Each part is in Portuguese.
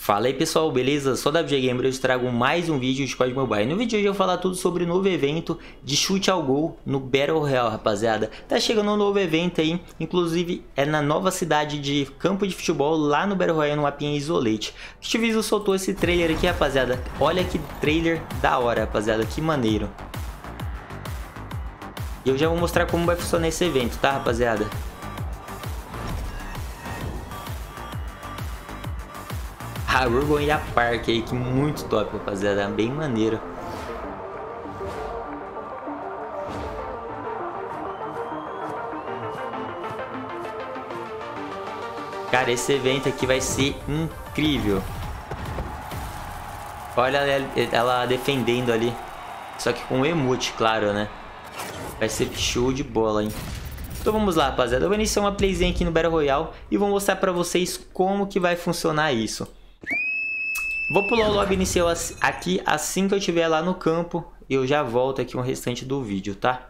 Fala aí pessoal, beleza? Sou da FG Gamer, eu trago mais um vídeo de COD Mobile. No vídeo de hoje eu vou falar tudo sobre o novo evento de chute ao gol no Battle Royale, rapaziada. Tá chegando um novo evento aí, inclusive é na nova cidade de campo de futebol, lá no Battle Royale, no mapinha Isolate. O Activision soltou esse trailer aqui, rapaziada. Olha que trailer da hora, rapaziada, que maneiro. E eu já vou mostrar como vai funcionar esse evento, tá, rapaziada? A Urban Park aí, que muito top, rapaziada, bem maneiro. Cara, esse evento aqui vai ser incrível. Olha ela defendendo ali, só que com emote, claro, né? Vai ser show de bola, hein? Então vamos lá, rapaziada, eu vou iniciar uma playzinha aqui no Battle Royale e vou mostrar pra vocês como que vai funcionar isso. Vou pular o lobby inicial aqui assim que eu estiver lá no campo e eu já volto aqui o restante do vídeo, tá?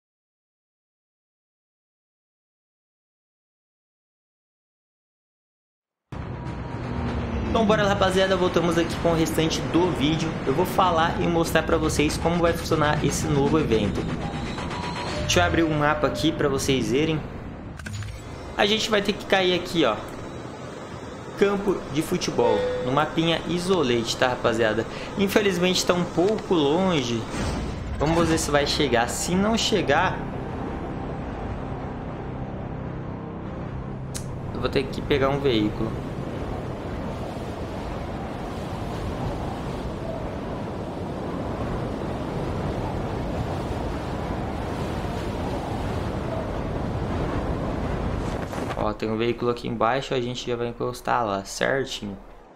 Então bora lá, rapaziada, voltamos aqui com o restante do vídeo. Eu vou falar e mostrar pra vocês como vai funcionar esse novo evento. Deixa eu abrir um mapa aqui pra vocês verem. A gente vai ter que cair aqui, ó, campo de futebol, no mapinha Isolate, tá, rapaziada? Infelizmente tá um pouco longe. Vamos ver se vai chegar. Se não chegar, eu vou ter que pegar um veículo. Ó, tem um veículo aqui embaixo, a gente já vai encostar lá, certinho.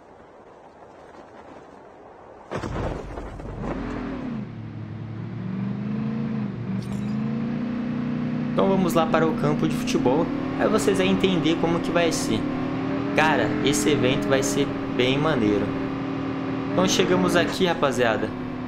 Então vamos lá para o campo de futebol, aí vocês vão entender como que vai ser. Cara, esse evento vai ser bem maneiro. Então chegamos aqui, rapaziada.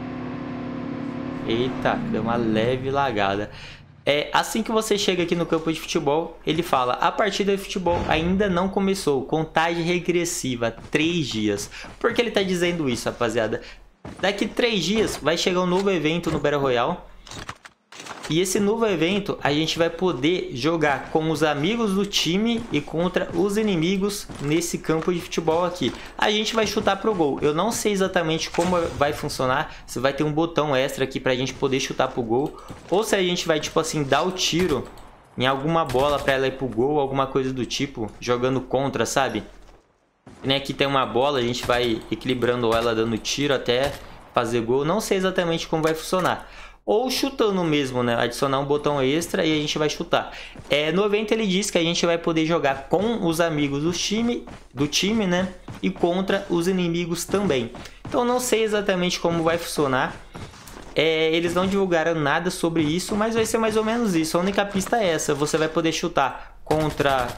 Eita, deu uma leve lagada. Assim que você chega aqui no campo de futebol, ele fala: a partida de futebol ainda não começou, contagem regressiva, 3 dias. Por que ele tá dizendo isso, rapaziada? Daqui 3 dias vai chegar um novo evento no Battle Royale. E esse novo evento a gente vai poder jogar com os amigos do time e contra os inimigos nesse campo de futebol aqui. A gente vai chutar pro gol. Eu não sei exatamente como vai funcionar, se vai ter um botão extra aqui pra gente poder chutar pro gol, ou se a gente vai, tipo assim, dar o tiro em alguma bola pra ela ir pro gol, alguma coisa do tipo, jogando contra, sabe? E aqui tem uma bola, a gente vai equilibrando ela, dando tiro até fazer gol. Não sei exatamente como vai funcionar. Ou chutando mesmo, né? Adicionar um botão extra e a gente vai chutar. No evento ele diz que a gente vai poder jogar com os amigos do time, né? E contra os inimigos também. Então não sei exatamente como vai funcionar. Eles não divulgaram nada sobre isso, mas vai ser mais ou menos isso. A única pista é essa. Você vai poder chutar contra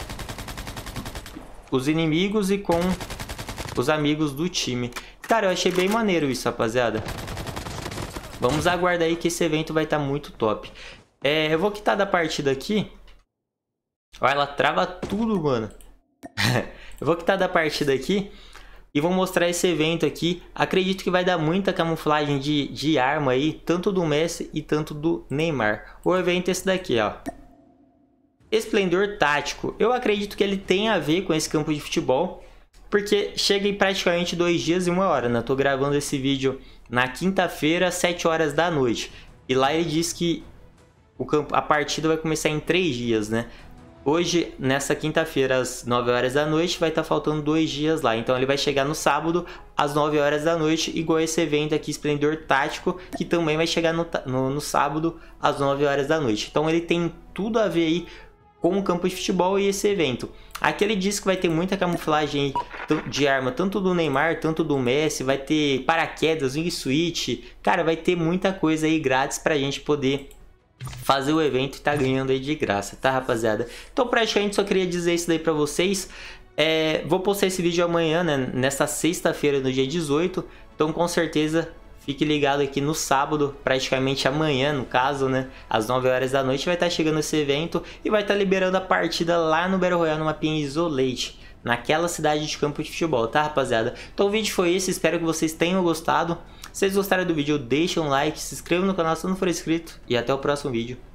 os inimigos e com os amigos do time. Cara, eu achei bem maneiro isso, rapaziada. Vamos aguardar aí que esse evento vai estar muito top. Eu vou quitar da partida aqui. Olha, ela trava tudo, mano. Eu vou quitar da partida aqui e vou mostrar esse evento aqui. Acredito que vai dar muita camuflagem de arma aí, tanto do Messi e tanto do Neymar. O evento é esse daqui, ó. Esplendor Tático. Eu acredito que ele tem a ver com esse campo de futebol, porque chega em praticamente 2 dias e 1 hora, né? Eu tô gravando esse vídeo na quinta-feira, 7 horas da noite. E lá ele diz que a partida vai começar em 3 dias, né? Hoje, nessa quinta-feira, às 9 horas da noite, vai estar faltando 2 dias lá. Então ele vai chegar no sábado, às 9 horas da noite, igual esse evento aqui, Esplendor Tático, que também vai chegar no sábado, às 9 horas da noite. Então ele tem tudo a ver aí com o campo de futebol e esse evento. Aqui ele diz que vai ter muita camuflagem de arma, tanto do Neymar, tanto do Messi, vai ter paraquedas, wingsuit, cara, vai ter muita coisa aí grátis pra gente poder fazer o evento e tá ganhando aí de graça, tá, rapaziada? Então praticamente só queria dizer isso daí pra vocês. Vou postar esse vídeo amanhã, né, nessa sexta-feira, no dia 18, então com certeza fique ligado aqui no sábado, praticamente amanhã, no caso, né? Às 9 horas da noite vai estar chegando esse evento e vai estar liberando a partida lá no Battle Royale, no mapinha Isolate. naquela cidade de campo de futebol, tá, rapaziada? Então o vídeo foi esse, espero que vocês tenham gostado. Se vocês gostaram do vídeo, deixem um like, se inscrevam no canal se não for inscrito e até o próximo vídeo.